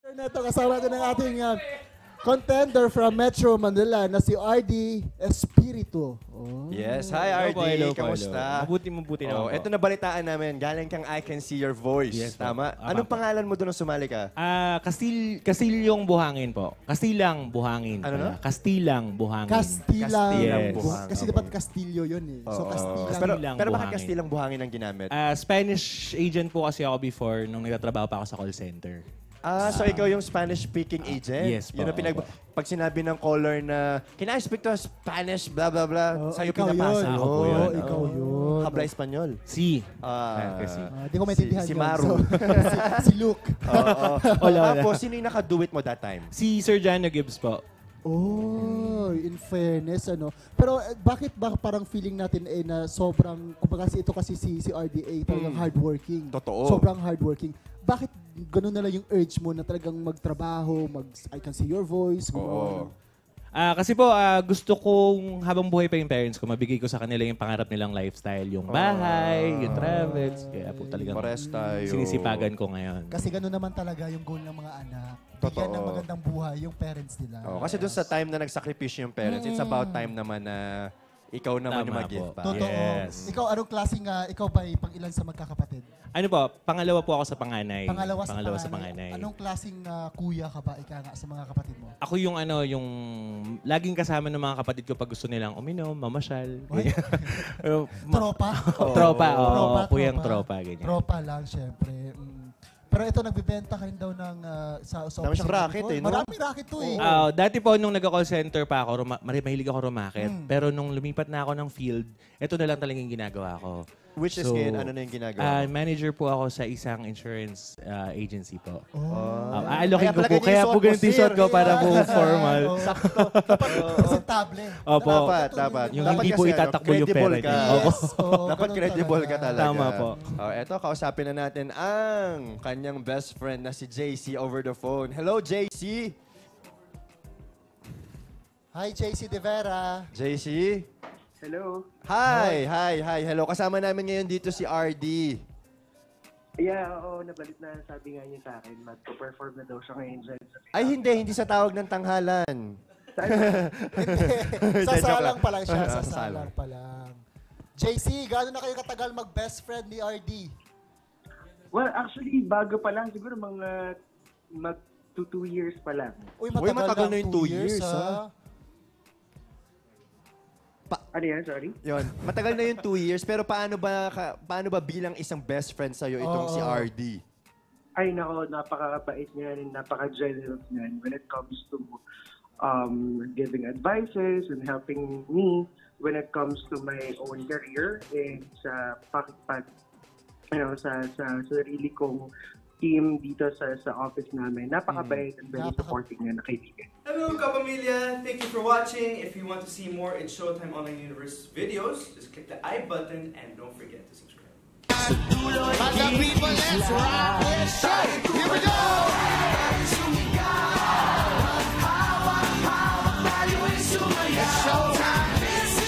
Ito kasama natin ang ating contender from Metro Manila na si RD Espiritu. Oh. Yes, hi RD, kamusta? Mabuti naman po. Ito na balitaan namin, galing kang I Can See Your Voice. Yes, tama? Anong pangalan mo doon nung sumali ka? Kastilyong Buhangin po. Kastilang Buhangin. Ano na? Kastilang Buhangin. Kastilang Yes. Buhangin. Kasi dapat Kastilyo yun eh. So Kastilang. Pero bakit Kastilang Buhangin ang ginamit? Spanish agent po kasi ako before nung nagtatrabaho pa ako sa call center. So ikaw yung Spanish-speaking agent? Yes po. Yun ang pag sinabi ng caller na, can I speak to Spanish, blah, blah, blah, sa'yo pinapasa. Ako po yun. Ikaw yun. Habla Espanyol. Si. Di ko maintindihan si yun. Maru. Si Luke. Tapos, sino yung nakaduet mo that time? Si Sir Jano Gibbs po. Oh, in fairness, ano. Pero bakit ba parang feeling natin na sobrang, kumbaga ito kasi si RDA, talagang hardworking. Totoo. Sobrang hardworking. Bakit ganun na lang yung urge mo na talagang magtrabaho, I Can See Your Voice? Oo. Kasi po, gusto kong habang buhay pa yung parents ko, mabigay ko sa kanila yung pangarap nilang lifestyle. Yung bahay, yung travels. Kaya po talagang sinisipagan ko ngayon. Kasi ganun naman talaga yung goal ng mga anak. Bigyan ng magandang buhay yung parents nila. Kasi doon sa time na nagsakripisyo yung parents, it's about time naman na ikaw naman yung mag-give pa. Totoo. Yes. Ikaw, anong klaseng, ikaw ba pang ilan sa magkakapatid? Ano po, pangalawa po ako sa panganay. Pangalawa sa panganay. Anong klaseng kuya ka ba ika nga sa mga kapatid mo? Ako yung yung laging kasama ng mga kapatid ko pag gusto nilang uminom, mamasyal. Tropa? Tropa, kuyang tropa. Ganyan. Tropa lang, syempre. Pero ito, nagbibenta ka rin daw ng sa dami siyang racket eh, no? Maraming racket to eh. Dati po, nung nag-call center pa ako, mahilig ako rumakit. Pero nung lumipat na ako ng field, ito na lang talagang ginagawa ko. Which is ngayon, ano na yung ginagawa? Manager po ako sa isang insurance agency po. Kaya Aalokin ko po. Kaya po ganun t-shirt ko para po formal. Sakto. Dapat presentable. Opo. Dapat. Yung hindi po itatakbo yung pera niya. Dapat credible ka talaga. Tama po. Eto, kausapin na natin ang kanyang best friend na si JC over the phone. Hello, JC! Hi, JC De Vera. JC? Hello. Hi. Hello. Kasama namin ngayon dito si RD. Yeah, oo. Nabalit na sabi nga niya sa akin. Mag-perform na daw siya ngayon dyan. Ay, hindi sa tawag ng tanghalan. Sasalang pa lang siya. Sasalang pa lang. JC, gaano na kayo katagal mag-best friend ni RD? Well, actually, bago pa lang. Siguro mga mag-2 years pa lang. Uy, matagal na yung 2 years, ha? Ano yan? Sorry? Yun. Matagal na yung 2 years, pero paano ba bilang isang best friend sa'yo itong si RD? Ay, nako, napaka-bait niyan, napaka-generous niyan when it comes to giving advices and helping me when it comes to my own career and sa sa sarili kong team dito sa office namin. Napakabait and very supporting na kaibigan. Hello, Kapamilya! Thank you for watching. If you want to see more in Showtime Online Universe videos, just click the I button and don't forget to subscribe. People, let's rock with a show. Here we go!